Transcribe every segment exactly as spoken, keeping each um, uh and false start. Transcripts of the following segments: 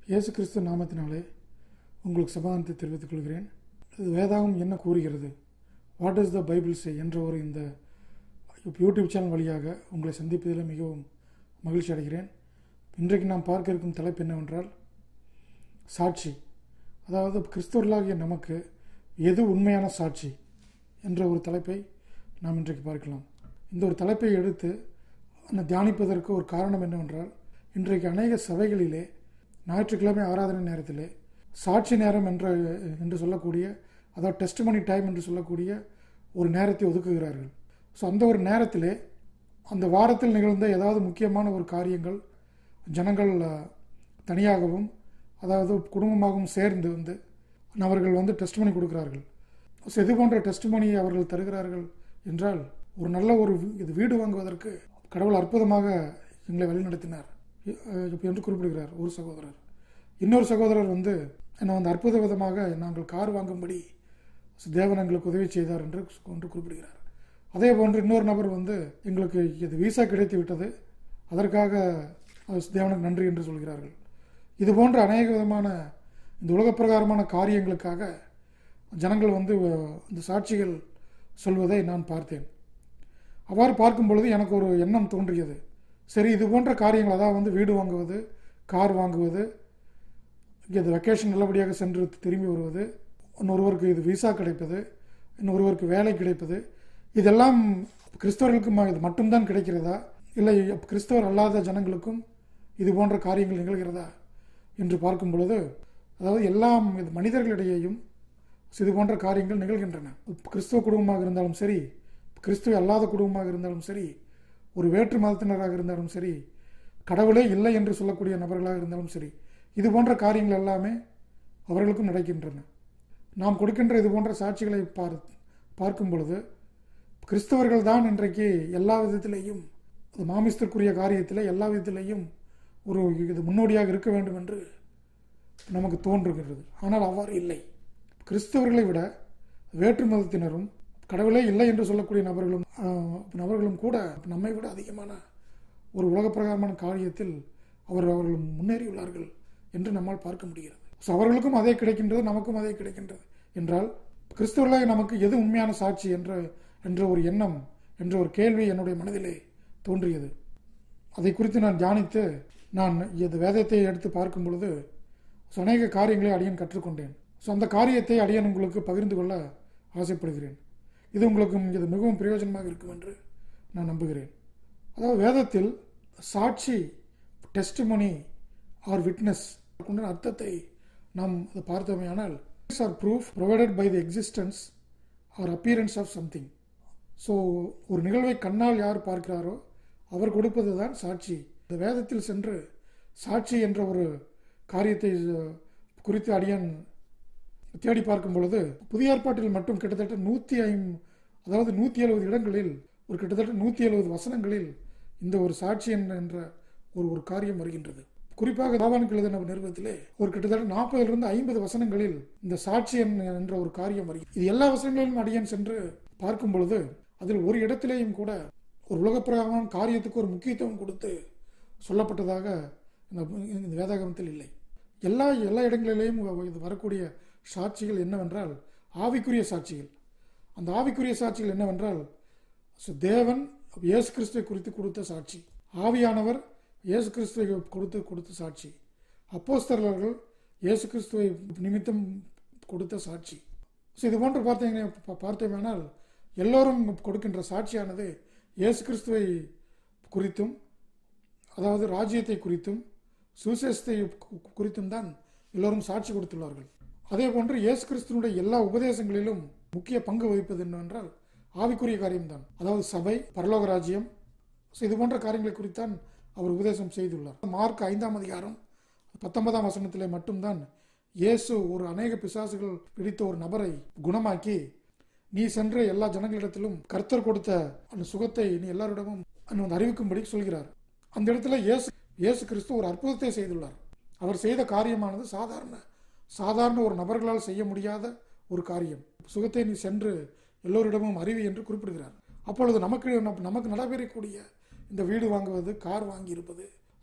இயேசு கிறிஸ்து நாமத்தினாலே உங்களுக்கு சமாதானத்தை தெரிவித்துக் கொள்கிறேன். இது வேதாகம் என்ன கூறுகிறது, what is the Bible say என்ற ஒரு இந்த யூடியூப் சேனல் வழியாக உங்களை சந்திப்பதில் மிகவும் மகிழ்ச்சி அடைகிறேன். இன்றைக்கு நாம் பார்க்க இருக்கும் தலைப்பு என்னவென்றால் சாட்சி. அதாவது கிறிஸ்தவர்களாகிய நமக்கு எது உண்மையான சாட்சி என்ற ஒரு தலைப்பை நாம் இன்றைக்கு பார்க்கலாம். இந்த ஒரு தலைப்பை எடுத்து தியானிப்பதற்கு ஒரு காரணம் என்னவென்றால், இன்றைக்கு அநேக சபைகளிலே ஞாயிற்றுக்கிழமை ஆராதனை நேரத்திலே சாட்சி நேரம் என்ற என்று சொல்லக்கூடிய, அதாவது டெஸ்டிமனி டைம் என்று சொல்லக்கூடிய ஒரு நேரத்தை ஒதுக்குகிறார்கள். ஸோ அந்த ஒரு நேரத்திலே அந்த வாரத்தில் நிகழ்ந்த ஏதாவது முக்கியமான ஒரு காரியங்கள் ஜனங்கள் தனியாகவும் அதாவது குடும்பமாகவும் சேர்ந்து வந்து அவர்கள் வந்து டெஸ்டிமனி கொடுக்கிறார்கள். ஸோ இது போன்ற டெஸ்டிமனியை அவர்கள் தருகிறார்கள் என்றால், ஒரு நல்ல ஒரு இது வீடு வாங்குவதற்கு கடவுள் அற்புதமாக எங்களை வழிநடத்தினார் என்று குறிப்பிடுகிறார் ஒரு சகோதரர். இன்னொரு சகோதரர் வந்து என்னை வந்து அற்புத விதமாக நாங்கள் கார் வாங்கும்படி தேவன் எங்களுக்கு உதவி செய்தார் என்று ஒன்று குறிப்பிடுகிறார். அதே போன்று இன்னொரு நபர் வந்து எங்களுக்கு இது விசா கிடைத்து விட்டது, அதற்காக தேவனுக்கு நன்றி என்று சொல்கிறார்கள். இது போன்ற அநேக விதமான இந்த உலக பிரகாரமான காரியங்களுக்காக ஜனங்கள் வந்து இந்த சாட்சிகள் சொல்வதை நான் பார்த்தேன். அவ்வாறு பார்க்கும் பொழுது எனக்கு ஒரு எண்ணம் தோன்றியது. சரி, இது போன்ற காரியங்கள், அதாவது வந்து வீடு வாங்குவது, கார் வாங்குவது, இது வெக்கேஷன் நல்லபடியாக சென்று திரும்பி வருவது, இன்னொருவருக்கு இது விசா கிடைப்பது, இன்னொருவருக்கு வேலை கிடைப்பது, இதெல்லாம் கிறிஸ்தவர்களுக்கு இது மட்டும்தான் கிடைக்கிறதா, இல்லை கிறிஸ்தவர் அல்லாத ஜனங்களுக்கும் இது போன்ற காரியங்கள் நிகழ்கிறதா என்று பார்க்கும் பொழுது, அதாவது எல்லாம் இது மனிதர்களிடையேயும் இது போன்ற காரியங்கள் நிகழ்கின்றன. கிறிஸ்தவ குடும்பமாக இருந்தாலும் சரி, கிறிஸ்துவ அல்லாத குடும்பமாக இருந்தாலும் சரி, ஒரு வேற்று மதத்தினராக இருந்தாலும் சரி, கடவுளே இல்லை என்று சொல்லக்கூடிய நபர்களாக இருந்தாலும் சரி, இது போன்ற காரியங்கள் எல்லாமே அவர்களுக்கும் நடக்கின்றன. நாம் கொடுக்கின்ற இது போன்ற சாட்சிகளை பார் பார்க்கும் பொழுது கிறிஸ்தவர்கள் தான் இன்றைக்கு எல்லா விதத்திலேயும் மாமிசத்திற்குரிய காரியத்தில் எல்லா விதத்திலேயும் ஒரு இது முன்னோடியாக இருக்க வேண்டும் என்று நமக்கு தோன்றுகிறது. ஆனால் அவ்வாறு இல்லை. கிறிஸ்தவர்களை விட வேற்று மதத்தினரும் கடவுளே இல்லை என்று சொல்லக்கூடிய நபர்களும் நபர்களும் கூட நம்மை விட அதிகமான ஒரு உலக பிரகாரமான காரியத்தில் அவர் அவர்கள் முன்னேறியுள்ளார்கள் என்று நம்மால் பார்க்க முடிகிறது. ஸோ அவர்களுக்கும் அதே கிடைக்கின்றது, நமக்கும் அதே கிடைக்கின்றது என்றால், கிறிஸ்தவர்களாக நமக்கு எது உண்மையான சாட்சி என்ற என்ற ஒரு எண்ணம் என்ற ஒரு கேள்வி என்னுடைய மனதிலே தோன்றியது. அதை குறித்து நான் தியானித்து நான் இது வேதத்தை எடுத்து பார்க்கும் பொழுது அநேக காரியங்களை அடியன் கற்றுக்கொண்டேன். ஸோ அந்த காரியத்தை அடியன் உங்களுக்கு பகிர்ந்து கொள்ள ஆசைப்படுகிறேன். இது உங்களுக்கு இது மிகவும் பிரயோஜனமாக இருக்கும் என்று நான் நம்புகிறேன். அதாவது வேதத்தில் சாட்சி, டெஸ்டிமனி ஆர் விட்னஸ் அர்த்தத்தை நாம் அதை பார்த்தோமேயானால், or proof provided by the existence or appearance of something. So ஒரு நிகழ்வை கண்ணால் யார் பார்க்கிறாரோ அவர் கொடுப்பது தான் சாட்சி. இந்த வேதத்தில் சென்று சாட்சி என்ற ஒரு காரியத்தை குறித்து அடியான் தேடி பார்க்கும் பொழுது, புதிய ஏற்பாட்டில் மட்டும் கிட்டத்தட்ட நூற்றி ஐம் அதாவது நூற்றி எழுபது இடங்களில் ஒரு கிட்டத்தட்ட நூற்றி எழுபது வசனங்களில் இந்த ஒரு சாட்சி என்ற ஒரு ஒரு காரியம் வருகின்றது. குறிப்பாக தாவானுக்கு எழுதின நிறுவனத்திலே ஒரு கிட்டத்தட்ட நாற்பதிலிருந்து ஐம்பது வசனங்களில் இந்த சாட்சி என்ற ஒரு காரியம் வருகிறது. இது எல்லா வசனங்களிலும் அடியான் சென்று பார்க்கும் பொழுது அதில் ஒரு இடத்திலேயும் கூட ஒரு உலகப்பிரகாரமான காரியத்துக்கு ஒரு முக்கியத்துவம் கொடுத்து சொல்லப்பட்டதாக இந்த வேதாகமத்தில் இல்லை. எல்லா எல்லா இடங்களிலேயும் இது வரக்கூடிய சாட்சிகள் என்னவென்றால் ஆவிக்குரிய சாட்சிகள். அந்த ஆவிக்குரிய சாட்சிகள் என்னவென்றால், தேவன் இயேசு கிறிஸ்துவை குறித்து கொடுத்த சாட்சி, ஆவியானவர் இயேசு கிறிஸ்துவை கொடுத்து கொடுத்த சாட்சி, அப்போஸ்தலர்கள் இயேசு கிறிஸ்துவை நிமித்தம் கொடுத்த சாட்சி. ஸோ இது போன்று பார்த்தீங்கன்னா பார்த்தோமேனால் எல்லோரும் கொடுக்கின்ற சாட்சியானது இயேசு கிறிஸ்துவை குறித்தும், அதாவது ராஜ்யத்தை குறித்தும் சுவிசேஷத்தை குறித்தும் தான் எல்லோரும் சாட்சி கொடுத்துள்ளார்கள். அதே போன்று இயேசு கிறிஸ்துவனுடைய எல்லா உபதேசங்களிலும் முக்கிய பங்கு வகிப்பது என்னவென்றால் ஆவிக்குரிய காரியம்தான், அதாவது சபை, பரலோக ராஜ்யம். ஸோ இது போன்ற காரியங்களை குறித்தான் அவர் உபதேசம் செய்துள்ளார். மார்க் ஐந்தாம் அதிகாரம் பத்தொன்பதாம் வசனத்திலே மட்டும்தான் இயேசு ஒரு அநேக பிசாசுகள் பிடித்த ஒரு நபரை குணமாக்கி, நீ சென்று எல்லா ஜனங்களிடத்திலும் கர்த்தர் கொடுத்த அந்த சுகத்தை நீ எல்லாரிடமும் அறிவிக்கும்படி சொல்கிறார். அந்த இடத்துல இயேசு இயேசு கிறிஸ்து ஒரு அற்புதத்தை செய்துள்ளார். அவர் செய்த காரியமானது சாதாரண சாதாரண ஒரு நபர்களால் செய்ய முடியாத ஒரு காரியம். சுகத்தை நீ சென்று எல்லோரிடமும் அறிவி என்று குறிப்பிடுகிறார். அப்பொழுது நமக்கு நமக்கு நடைபெறக்கூடிய இந்த வீடு வாங்குவது, கார் வாங்கி இருப்பது,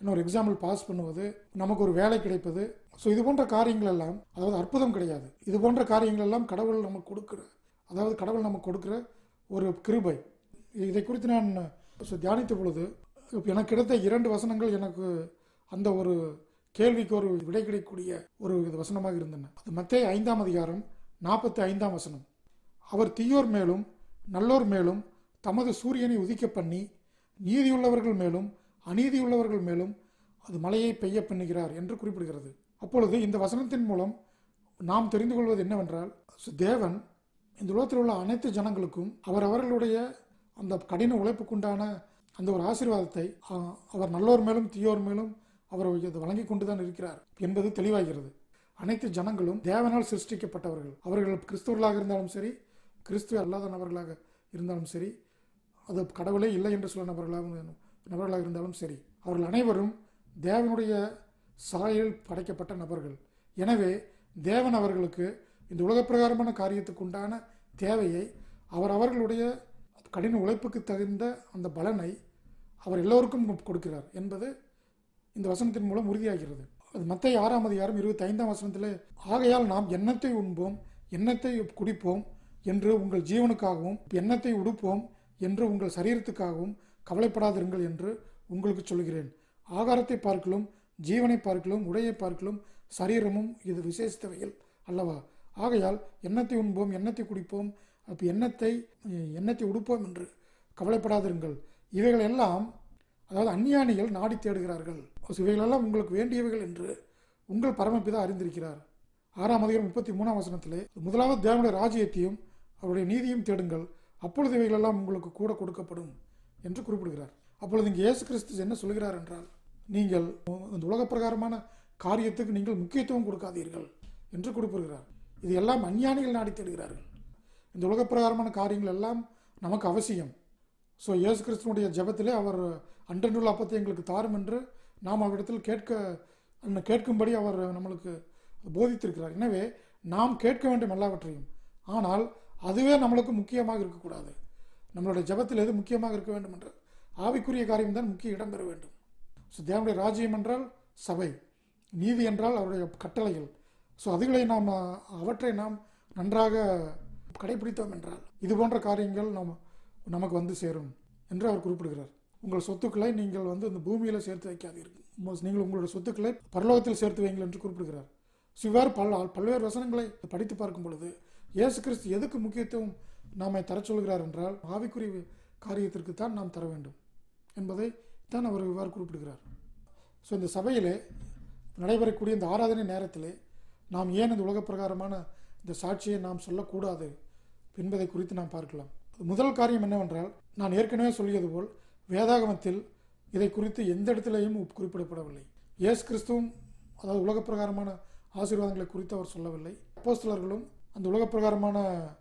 இன்னொரு எக்ஸாம்பிள் பாஸ் பண்ணுவது, நமக்கு ஒரு வேலை கிடைப்பது. ஸோ இது போன்ற காரியங்கள் எல்லாம், அதாவது அற்புதம் கிடையாது, இது போன்ற காரியங்கள் எல்லாம் கடவுள் நமக்கு கொடுக்குற, அதாவது கடவுள் நமக்கு கொடுக்குற ஒரு கிருபை. இதை குறித்து நான் தியானித்த பொழுது எனக்கு கிடைத்த இரண்டு வசனங்கள் எனக்கு அந்த ஒரு கேள்விக்கு ஒரு விடை கிடைக்கக்கூடிய ஒரு வசனமாக இருந்தன. அது மத்தேயு ஐந்தாம் அதிகாரம் நாற்பத்தி ஐந்தாம் வசனம். அவர் தீயோர் மேலும் நல்லோர் மேலும் தமது சூரியனை உதிக்க பண்ணி நீதியுள்ளவர்கள் மேலும் அநீதியுள்ளவர்கள் மேலும் அது மழையை பெய்ய பண்ணுகிறார் என்று குறிப்பிடுகிறது. அப்பொழுது இந்த வசனத்தின் மூலம் நாம் தெரிந்து கொள்வது என்னவென்றால், தேவன் இந்த உலகத்தில் உள்ள அனைத்து ஜனங்களுக்கும் அவர் அவர்களுடைய அந்த கடின உழைப்புக்குண்டான அந்த ஒரு ஆசீர்வாதத்தை அவர் நல்லோர் மேலும் தீயோர் மேலும் அவர் வழங்கி கொண்டுதான் இருக்கிறார் என்பது தெளிவாகிறது. அனைத்து ஜனங்களும் தேவனால் சிருஷ்டிக்கப்பட்டவர்கள். அவர்கள் கிறிஸ்துவர்களாக இருந்தாலும் சரி, கிறிஸ்துவ அல்லாத நபர்களாக இருந்தாலும் சரி, அது கடவுளே இல்லை என்று சொல்ல நபர்களாக நபர்களாக இருந்தாலும் சரி, அவர்கள் அனைவரும் தேவனுடைய சாயலில் படைக்கப்பட்ட நபர்கள். எனவே தேவன் அவர்களுக்கு இந்த உலக பிரகாரமான காரியத்துக்கு உண்டான தேவையை, அவர் அவர்களுடைய கடின உழைப்புக்கு தகுந்த அந்த பலனை அவர் எல்லோருக்கும் கொடுக்கிறார் என்பது இந்த வசனத்தின் மூலம் உறுதியாகிறது. அது மத்தேயு ஆறாம் அதிகாரம் இருபத்தி ஐந்தாம் வசனத்தில், ஆகையால் நாம் எண்ணத்தை உண்போம் எண்ணத்தை குடிப்போம் என்று உங்கள் ஜீவனுக்காகவும் எண்ணத்தை உடுப்போம் என்று உங்கள் சரீரத்துக்காகவும் கவலைப்படாதிருங்கள் என்று உங்களுக்கு சொல்கிறேன். ஆகாரத்தை பார்க்கலும் ஜீவனை பார்க்கலும் உடையை பார்க்கலும் சரீரமும் இது விசேஷித்தவைகள் அல்லவா? ஆகையால் எண்ணத்தை உண்போம் எண்ணத்தை குடிப்போம் அப்போ எண்ணத்தை எண்ணத்தை உடுப்போம் என்று கவலைப்படாதிருங்கள். இவைகள் எல்லாம், அதாவது அஞ்ஞானிகள் நாடி தேடுகிறார்கள். இவைகளெல்லாம் உங்களுக்கு வேண்டியவைகள் என்று உங்கள் பரமபிதா அறிந்திருக்கிறார். ஆறாம் அதிகாரம் முப்பத்தி மூணாம் வசனத்திலே, முதலாவது தேவனுடைய ராஜ்யத்தையும் அவருடைய நீதியும் தேடுங்கள், அப்பொழுது இவைகளெல்லாம் உங்களுக்கு கூட கொடுக்கப்படும் என்று குறிப்பிடுகிறார். அப்பொழுது இங்கே இயேசு கிறிஸ்து என்ன சொல்கிறார் என்றால், நீங்கள் இந்த உலக பிரகாரமான காரியத்துக்கு நீங்கள் முக்கியத்துவம் கொடுக்காதீர்கள் என்று குறிப்பிடுகிறார். இது எல்லாம் அஞ்ஞானிகள் நாடி தேடுகிறார்கள். இந்த உலக பிரகாரமான காரியங்கள் எல்லாம் நமக்கு அவசியம். ஸோ இயேசு கிறிஸ்துவனுடைய ஜெபத்திலே அவர் அன்றன்றுள்ள அப்பத்தை எங்களுக்கு தாரும் என்று நாம் அவரிடத்தில் கேட்க கேட்கும்படி அவர் நம்மளுக்கு போதித்திருக்கிறார். எனவே நாம் கேட்க வேண்டும் எல்லாவற்றையும், ஆனால் அதுவே நம்மளுக்கு முக்கியமாக இருக்கக்கூடாது. நம்மளுடைய ஜெபத்தில் எது முக்கியமாக இருக்க வேண்டும் என்ற ஆவிக்குரிய காரியம் தான் முக்கிய இடம் பெற வேண்டும். ஸோ தேவனுடைய ராஜ்யம் என்றால் சபை, நீதி என்றால் அவருடைய கட்டளைகள். ஸோ அதுகளை நாம் அவற்றை நாம் நன்றாக கடைபிடித்தோம் என்றால் இது போன்ற காரியங்கள் நாம் நமக்கு வந்து சேரும் என்று அவர் குறிப்பிடுகிறார். உங்கள் சொத்துக்களை நீங்கள் வந்து இந்த பூமியில் சேர்த்து வைக்காதீர்கள், நீங்கள் உங்களுடைய சொத்துக்களை பரலோகத்தில் சேர்த்து வைங்கள் என்று குறிப்பிடுகிறார். ஸோ இவ்வாறு பல பல்வேறு வசனங்களை படித்து பார்க்கும் பொழுது இயேசு கிறிஸ்து எதுக்கு முக்கியத்துவம் நாம தர சொல்கிறார் என்றால் ஆவிக்குரிய காரியத்திற்கு தான் நாம் தர வேண்டும் என்பதை தான் அவர் இவ்வாறு குறிப்பிடுகிறார். ஸோ இந்த சபையிலே நடைபெறக்கூடிய இந்த ஆராதனை நேரத்திலே நாம் ஏன் இந்த உலக பிரகாரமான இந்த சாட்சியை நாம் சொல்லக்கூடாது என்பதை குறித்து நாம் பார்க்கலாம். முதல் காரியம் என்னவென்றால், நான் ஏற்கனவே சொல்லியது போல் வேதாகமத்தில் இதை குறித்து எந்த இடத்திலேயும் குறிப்பிடப்படவில்லை. இயேசு கிறிஸ்துவும் அதாவது உலக பிரகாரமான ஆசீர்வாதங்களை குறித்து அவர் சொல்லவில்லை. அப்போஸ்தலர்களும் அந்த உலக பிரகாரமான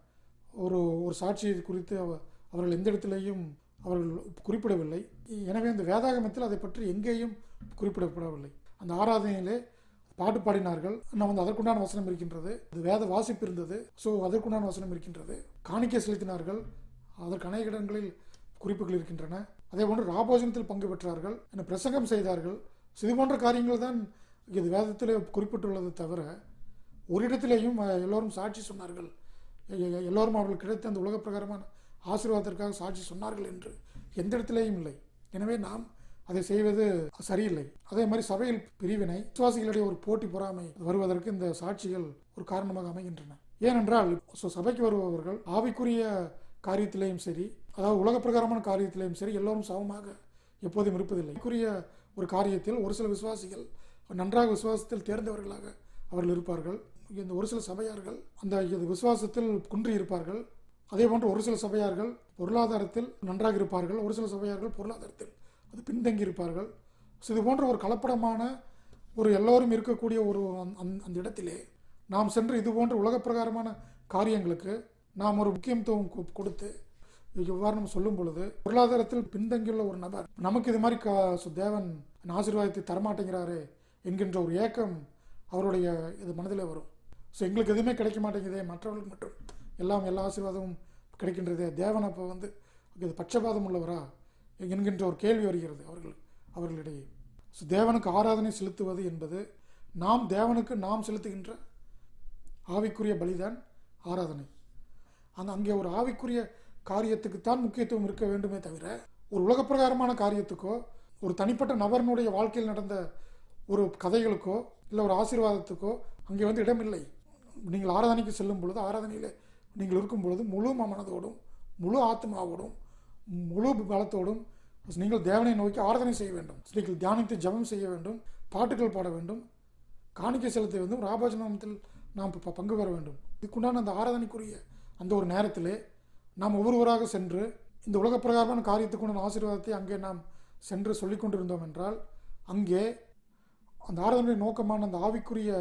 ஒரு ஒரு சாட்சியை குறித்து அவர்கள் எந்த இடத்திலேயும் அவர்கள் குறிப்பிடவில்லை. எனவே அந்த வேதாகமத்தில் அதை பற்றி எங்கேயும் குறிப்பிடப்படவில்லை. அந்த ஆராதனையிலே பாட்டு பாடினார்கள், நம்ம வந்து அதற்குண்டான வசனம் இருக்கின்றது. அது வேத வாசிப்பு இருந்தது, ஸோ அதற்குண்டான வசனம் இருக்கின்றது. காணிக்கை செலுத்தினார்கள், அதற்கு அநேக இடங்களில் குறிப்புகள் இருக்கின்றன. அதே போன்று ராபோஜனத்தில் பங்கு பெற்றார்கள், என்ன பிரசங்கம் செய்தார்கள். இது போன்ற காரியங்கள் தான் இது வேதத்தில் குறிப்பிட்டுள்ளது தவிர ஒரு இடத்திலேயும் எல்லோரும் சாட்சி சொன்னார்கள், எல்லோரும் அவர்கள் கிடைத்த அந்த உலக பிரகாரமான ஆசீர்வாதத்திற்காக சாட்சி சொன்னார்கள் என்று எந்த இடத்திலேயும் இல்லை. எனவே நாம் அதை செய்வது சரியில்லை. அதே மாதிரி சபையில் பிரிவினை, விசுவாசிகளுடைய ஒரு போட்டி பொறாமை வருவதற்கு இந்த சாட்சிகள் ஒரு காரணமாக அமைகின்றன. ஏனென்றால் சபைக்கு வருபவர்கள் ஆவிக்குரிய காரியத்திலேயும் சரி, அதாவது உலக பிரகாரமான காரியத்திலேயும் சரி, எல்லோரும் சமமாக எப்போதும் இருப்பதில்லை. குறிய ஒரு காரியத்தில் ஒரு சில விசுவாசிகள் நன்றாக விசுவாசத்தில் தேர்ந்தவர்களாக அவர்கள் இருப்பார்கள். இந்த ஒரு சில சபையார்கள் அந்த விசுவாசத்தில் குன்றி இருப்பார்கள். அதே போன்று ஒரு சில சபையார்கள் பொருளாதாரத்தில் நன்றாக இருப்பார்கள், ஒரு சில சபையார்கள் பொருளாதாரத்தில் அது பின்தங்கி இருப்பார்கள். இது போன்ற ஒரு கலப்படமான ஒரு எல்லோரும் இருக்கக்கூடிய ஒரு அந்த இடத்திலே நாம் சென்று இது போன்ற உலக பிரகாரமான காரியங்களுக்கு நாம் ஒரு முக்கியத்துவம் கொடுத்து இவ்வாறு நம்ம சொல்லும் பொழுது, பொருளாதாரத்தில் பின்தங்கியுள்ள ஒரு நபர் நமக்கு இது மாதிரி தேவன் ஆசீர்வாதத்தை தரமாட்டேங்கிறாரு என்கின்ற ஒரு ஏக்கம் அவருடைய இது மனதில் வரும். ஸோ எங்களுக்கு எதுவுமே கிடைக்க மாட்டேங்குதே, மற்றவர்களுக்கு மட்டும் எல்லாம் எல்லா ஆசீர்வாதமும் கிடைக்கின்றதே, தேவன் அப்போ வந்து இது பட்சபாதம் உள்ளவரா என்கின்ற ஒரு கேள்வி வருகிறது அவர்கள் அவர்களிடையே. ஸோ தேவனுக்கு ஆராதனை செலுத்துவது என்பது நாம் தேவனுக்கு நாம் செலுத்துகின்ற ஆவிக்குரிய பலிதான் ஆராதனை. அந்த அங்கே ஒரு ஆவிக்குரிய காரியத்துக்குத்தான் முக்கியத்துவம் இருக்க வேண்டுமே தவிர ஒரு உலக பிரகாரமான காரியத்துக்கோ ஒரு தனிப்பட்ட நபரினுடைய வாழ்க்கையில் நடந்த ஒரு கதைகளுக்கோ இல்லை ஒரு ஆசீர்வாதத்துக்கோ அங்கே வந்து இடமில்லை. நீங்கள் ஆராதனைக்கு செல்லும் பொழுது, ஆராதனையில் நீங்கள் இருக்கும் பொழுது முழு மனதோடும் முழு ஆத்மாவோடும் முழு பலத்தோடும் நீங்கள் தேவனை நோக்கி ஆராதனை செய்ய வேண்டும். நீங்கள் தியானித்து ஜெபம் செய்ய வேண்டும், பாட்டுகள் பாட வேண்டும், காணிக்கை செலுத்த வேண்டும், ராபாஜனத்தில் நாம் பங்கு பெற வேண்டும். இதுக்குண்டான அந்த ஆராதனைக்குரிய அந்த ஒரு நேரத்திலே நாம் ஒவ்வொருவராக சென்று இந்த உலக பிரகாரமான காரியத்துக்குண்டான ஆசீர்வாதத்தை அங்கே நாம் சென்று சொல்லி கொண்டிருந்தோம் என்றால் அங்கே அந்த ஆராதனை நோக்கமான அந்த ஆவிக்குரிய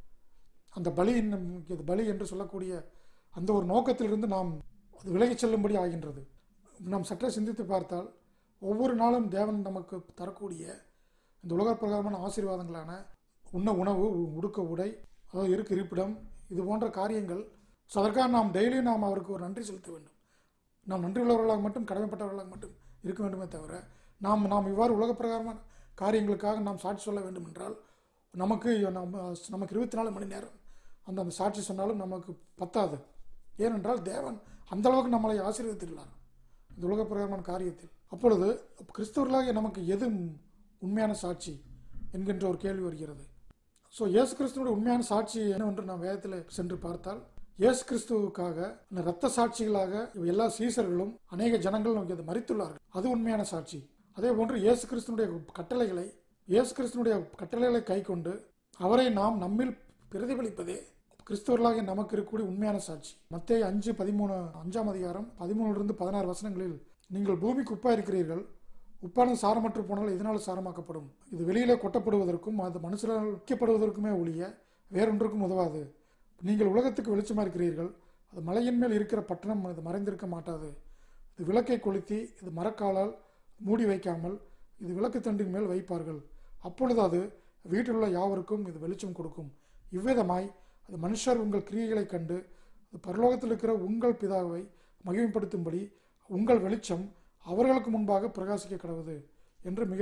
அந்த பலி பலி என்று சொல்லக்கூடிய அந்த ஒரு நோக்கத்திலிருந்து நாம் அது விலகிச் செல்லும்படி ஆகின்றது. நாம் சற்றே சிந்தித்து பார்த்தால் ஒவ்வொரு நாளும் தேவன் நமக்கு தரக்கூடிய இந்த உலக பிரகாரமான ஆசீர்வாதங்களான உண்ண உணவு, உடுக்க உடை, அதாவது இருக்க இருப்பிடம், இது போன்ற காரியங்கள். ஸோ அதற்காக நாம் டெய்லியும் நாம் அவருக்கு ஒரு நன்றி செலுத்த வேண்டும். நாம் நன்றி உள்ளவர்களாக மட்டும், கடமைப்பட்டவர்களாக மட்டும் இருக்க வேண்டுமே தவிர நாம் நாம் இவ்வாறு உலக பிரகாரமான காரியங்களுக்காக நாம் சாட்சி சொல்ல வேண்டும் என்றால் நமக்கு நம்ம நமக்கு இருபத்தி நாலு மணி நேரம் அந்த அந்த சாட்சி சொன்னாலும் நமக்கு பத்தாது. ஏனென்றால் தேவன் அந்த அளவுக்கு நம்மளை ஆசீர்வதித்துள்ளார் இந்த உலக பிரகாரமான காரியத்தில். அப்பொழுது கிறிஸ்தவர்களாக நமக்கு எது உண்மையான சாட்சி என்கின்ற ஒரு கேள்வி வருகிறது. ஸோ இயேசு கிறிஸ்துவோட உண்மையான சாட்சி என்னவென்று நாம் வேதத்தில் சென்று பார்த்தால், இயேசு கிறிஸ்துவுக்காக இரத்த சாட்சிகளாக எல்லா சீசர்களும் அநேக ஜனங்கள் அதை மரித்துள்ளார்கள். அது உண்மையான சாட்சி. அதே போன்று இயேசு கிறிஸ்துனுடைய கட்டளைகளை இயேசு கிறிஸ்துனுடைய கட்டளைகளை கை கொண்டு அவரை நாம் நம்மில் பிரதிபலிப்பதே கிறிஸ்தவர்களாக நமக்கு இருக்கக்கூடிய உண்மையான சாட்சி. மத்தேயு அஞ்சு பதிமூணு அஞ்சாம் அதிகாரம் பதிமூணுலிருந்து பதினாறு வசனங்களில், நீங்கள் பூமிக்கு உப்பா இருக்கிறீர்கள், உப்பானது சாரமற்று போனால் இதனால் சாரமாக்கப்படும். இது வெளியிலே கொட்டப்படுவதற்கும் அது மனுஷரால் வைக்கப்படுவதற்குமே ஒழிய வேறொன்றுக்கும் உதவாது. நீங்கள் உலகத்துக்கு வெளிச்சமாக இருக்கிறீர்கள். அது மலையின் மேல் இருக்கிற பட்டணம் அது மறைந்திருக்க மாட்டாது. இது விளக்கை கொளுத்தி இது மரக்காலால் மூடி வைக்காமல் இது விளக்கு தண்டின் மேல் வைப்பார்கள். அப்பொழுது அது வீட்டில் உள்ள யாவருக்கும் இது வெளிச்சம் கொடுக்கும். இவ்விதமாய் அது மனுஷர் உங்கள் கிரியைகளை கண்டு அது பரலோகத்தில் இருக்கிற உங்கள் பிதாவை மகிமைப்படுத்தும்படி உங்கள் வெளிச்சம் அவர்களுக்கு முன்பாக பிரகாசிக்க கடவுது என்று மிக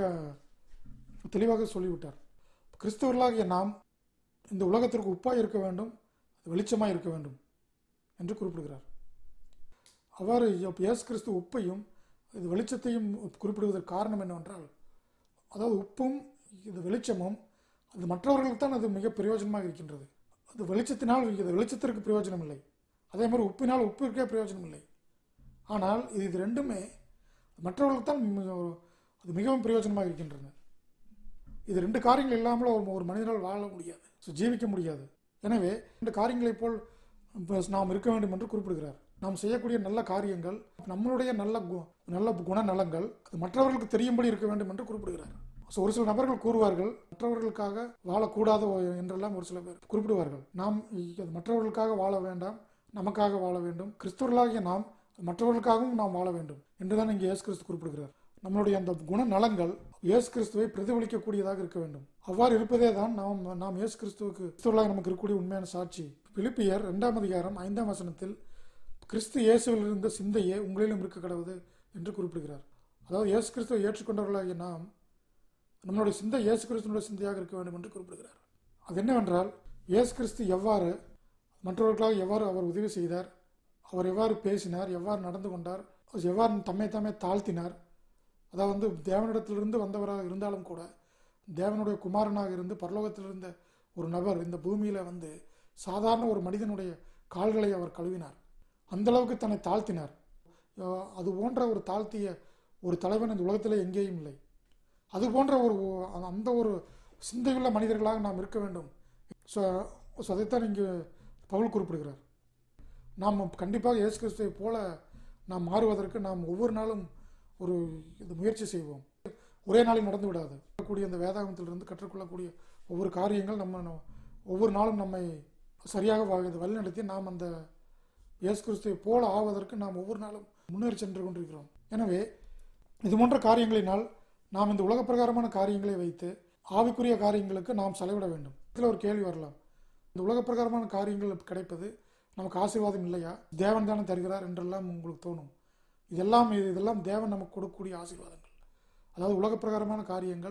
தெளிவாக சொல்லிவிட்டார். கிறிஸ்தவர்களாகிய நாம் இந்த உலகத்திற்கு உப்பாய் இருக்க வேண்டும், வெளிச்சமாக இருக்க வேண்டும் என்று குறிப்பிடுகிறார். அவ்வாறு இயேசு கிறிஸ்து உப்பையும் இது வெளிச்சத்தையும் குறிப்பிடுவதற்கு காரணம் என்னவென்றால், அதாவது உப்பும் இது வெளிச்சமும் அது மற்றவர்களுக்கு தான் அது மிக பிரயோஜனமாக இருக்கின்றது. அது வெளிச்சத்தினால் இது வெளிச்சத்திற்கு பிரயோஜனம் இல்லை. அதே மாதிரி உப்பினால் உப்பிற்கே பிரயோஜனம் இல்லை. ஆனால் இது இது ரெண்டுமே மற்றவர்களுக்கு தான் அது மிகவும் பிரயோஜனமாக இருக்கின்றன. இது ரெண்டு காரியங்கள் இல்லாமல் ஒரு ஒரு மனிதனால் வாழ முடியாது, ஸோ ஜீவிக்க முடியாது. எனவே இந்த காரியங்களைப் போல் நாம் இருக்க வேண்டும் என்று குறிப்பிடுகிறார். நாம் செய்யக்கூடிய நல்ல காரியங்கள், நம்மளுடைய நல்ல நல்ல குணநலங்கள் அது மற்றவர்களுக்கு தெரியும்படி இருக்க வேண்டும் என்று குறிப்பிடுகிறார். ஸோ ஒரு சில நபர்கள் கூறுவார்கள், மற்றவர்களுக்காக வாழக்கூடாது என்றெல்லாம் ஒரு சில பேர் குறிப்பிடுவார்கள். நாம் மற்றவர்களுக்காக வாழ வேண்டாம், நமக்காக வாழ வேண்டும். கிறிஸ்தவர்களாகிய நாம் மற்றவர்களுக்காகவும் நாம் வாழ வேண்டும் என்றுதான் இங்கே இயேசு கிறிஸ்து குறிப்பிடுகிறார். நம்மளுடைய அந்த குணநலங்கள் இயேசு கிறிஸ்துவை பிரதிபலிக்கக்கூடியதாக இருக்க வேண்டும். அவ்வாறு இருப்பதே தான் நாம் நாம் இயேசு கிறிஸ்துவுக்கு கிறிஸ்துவர்களாக நமக்கு இருக்கக்கூடிய உண்மையான சாட்சி. பிலிப்பியர் இரண்டாம் அதிகாரம் ஐந்தாம் வசனத்தில் கிறிஸ்து இயேசுவில் இருந்த சிந்தையே உங்களிலும் இருக்க கடவுது என்று குறிப்பிடுகிறார். அதாவது இயேசு கிறிஸ்துவை ஏற்றுக்கொண்டவர்களாகிய நாம் நம்மளுடைய சிந்தை இயேசு கிறிஸ்துவனுடைய சிந்தையாக இருக்க வேண்டும் என்று குறிப்பிடுகிறார். அது என்னவென்றால், இயேசு கிறிஸ்து எவ்வாறு மற்றவர்களுக்காக எவ்வாறு அவர் உதவி செய்தார், அவர் எவ்வாறு பேசினார், எவ்வாறு நடந்து கொண்டார், எவ்வாறு தம்மை தம்மை தாழ்த்தினார். அதாவது வந்து தேவனிடத்திலிருந்து வந்தவராக இருந்தாலும் கூட தேவனுடைய குமாரனாக இருந்து பரலோகத்தில் இருந்த ஒரு நபர் இந்த பூமியில வந்து சாதாரண ஒரு மனிதனுடைய கால்களை அவர் கழுவினார். அந்த அளவுக்கு தன்னை தாழ்த்தினார். அது போன்ற ஒரு தாழ்த்திய ஒரு தலைவன் இந்த உலகத்திலே எங்கேயும் இல்லை. அது போன்ற ஒரு அந்த ஒரு சிந்தையுள்ள மனிதர்களாக நாம் இருக்க வேண்டும். ஸோ ஸோ அதைத்தான் இங்கு பவுல் குறிப்பிடுகிறார். நாம் கண்டிப்பாக இயேசு கிறிஸ்துவை போல நாம் மாறுவதற்கு நாம் ஒவ்வொரு நாளும் ஒரு இது முயற்சி செய்வோம். ஒரே நாளில் நடந்து விடாது. கூடிய அந்த வேதாகமத்திலிருந்து கற்றுக்கொள்ளக்கூடிய ஒவ்வொரு காரியங்கள் நம்ம ஒவ்வொரு நாளும் நம்மை சரியாக வழிநடத்தி நாம் அந்த இயேசு கிறிஸ்துவை போல ஆவதற்கு நாம் ஒவ்வொரு நாளும் முன்னேறி சென்று கொண்டிருக்கிறோம். எனவே இது போன்ற காரியங்களினால் நாம் இந்த உலக பிரகாரமான காரியங்களை வைத்து ஆவிக்குரிய காரியங்களுக்கு நாம் செலவிட வேண்டும். இதில் ஒரு கேள்வி வரலாம், இந்த உலக பிரகாரமான காரியங்கள் கிடைப்பது நமக்கு ஆசீர்வாதம் இல்லையா, தேவன் தானே தருகிறார் என்றெல்லாம் உங்களுக்கு தோணும். இதெல்லாம் இதெல்லாம் தேவன் நமக்கு கொடுக்கக்கூடிய ஆசீர்வாதங்கள். அதாவது உலக பிரகாரமான காரியங்கள்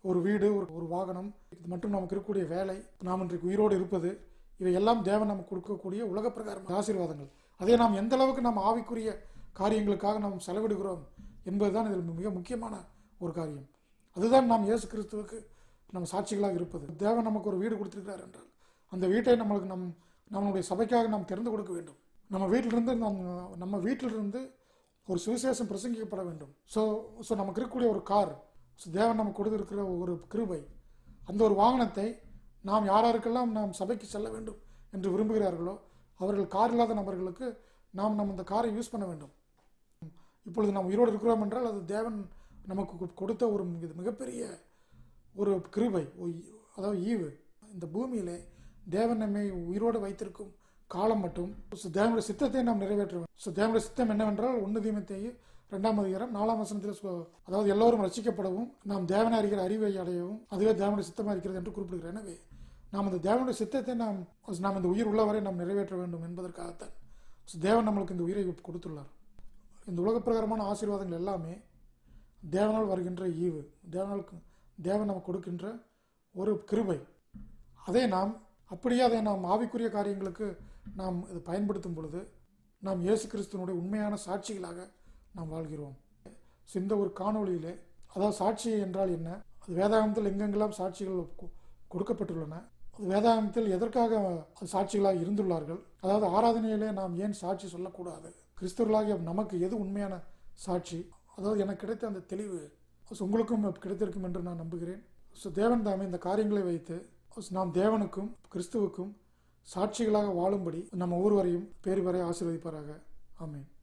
ஒரு வீடு, ஒரு ஒரு வாகனம், இது மட்டும் நமக்கு இருக்கக்கூடிய வேலை, நாம் இன்றைக்கு உயிரோடு இருப்பது, இவை எல்லாம் தேவன் நமக்கு கொடுக்கக்கூடிய உலக பிரகாரம் ஆசீர்வாதங்கள். அதே நாம் எந்த அளவுக்கு நாம் ஆவிக்குரிய காரியங்களுக்காக நாம் செலவிடுகிறோம் என்பதுதான் இதில் மிக முக்கியமான ஒரு காரியம். அதுதான் நாம் இயேசு கிறிஸ்துவுக்கு நம்ம சாட்சிகளாக இருப்பது. தேவன் நமக்கு ஒரு வீடு கொடுத்திருக்கிறார் என்றால் அந்த வீட்டை நம்மளுக்கு நம் நம்மளுடைய சபைக்காக நாம் திறந்து கொடுக்க வேண்டும். நம்ம வீட்டிலிருந்து நம் நம்ம வீட்டிலிருந்து ஒரு சுவிசேஷம் பிரசங்கிக்கப்பட வேண்டும். ஸோ ஸோ நமக்கு இருக்கக்கூடிய ஒரு கார், ஸோ தேவன் நமக்கு கொடுத்திருக்கிற ஒரு கிருபை, அந்த ஒரு வாகனத்தை நாம் யாராருக்கெல்லாம் நாம் சபைக்கு செல்ல வேண்டும் என்று விரும்புகிறார்களோ அவர்கள் கார் இல்லாத நபர்களுக்கு நாம் நம்ம இந்த காரை யூஸ் பண்ண வேண்டும். இப்பொழுது நாம் உயிரோடு இருக்கிறோம் என்றால் அது தேவன் நமக்கு கொடுத்த ஒரு மிகப்பெரிய ஒரு கிருபை, அதாவது ஈவு. இந்த பூமியிலே தேவன் நம்மை உயிரோடு வைத்திருக்கும் காலம் மட்டும் தேவனுடைய சித்தத்தை நாம் நிறைவேற்ற வேண்டும். ஸோ தேவனுடைய சித்தம் என்னவென்றால் ஒன்று தீமோத்தேயு இரண்டாம் அதிகாரம் நாலாம் வசனத்தில், அதாவது எல்லோரும் ரட்சிக்கப்படவும் நாம் தேவனை அறிகிற அறிவை அடையவும் அதுவே தேவனுடைய சித்தமாக இருக்கிறது என்று குறிப்பிடுகிறேன். எனவே நாம் அந்த தேவனுடைய சித்தத்தை நாம் நாம் இந்த உயிர் உள்ளவரை நாம் நிறைவேற்ற வேண்டும் என்பதற்காகத்தான் ஸோ தேவன் நம்மளுக்கு இந்த உயிரை கொடுத்துள்ளார். இந்த உலக பிரகாரமான ஆசீர்வாதங்கள் எல்லாமே தேவனால் வருகின்ற ஈவு, தேவனாலுக்கு தேவன் நமக்கு கொடுக்கின்ற ஒரு கிருபை. அதை நாம் அப்படியே அதை நாம் ஆவிக்குரிய காரியங்களுக்கு நாம் இதை பயன்படுத்தும் பொழுது நாம் இயேசு கிறிஸ்துவனுடைய உண்மையான சாட்சிகளாக நாம் வாழ்கிறோம். இந்த ஒரு காணொளியிலே, அதாவது சாட்சி என்றால் என்ன, அது வேதாகமத்தில் எங்கெங்கெல்லாம் சாட்சிகள் கொடுக்கப்பட்டுள்ளன, அது வேதாகமத்தில் எதற்காக சாட்சிகளாக இருந்துள்ளார்கள், அதாவது ஆராதனையிலே நாம் ஏன் சாட்சி சொல்லக்கூடாது, கிறிஸ்தவர்களாகிய நமக்கு எது உண்மையான சாட்சி, அதாவது எனக்கு கிடைத்த அந்த தெளிவு உங்களுக்கும் கிடைத்திருக்கும் என்று நான் நம்புகிறேன். ஸோ தேவன் தாமே இந்த காரியங்களை வைத்து நாம் தேவனுக்கும் கிறிஸ்துவுக்கும் சாட்சிகளாக வாழும்படி நம்ம ஒவ்வொருவரையும் பேர் வரை ஆசீர்வதிப்பாராக. ஆமென்.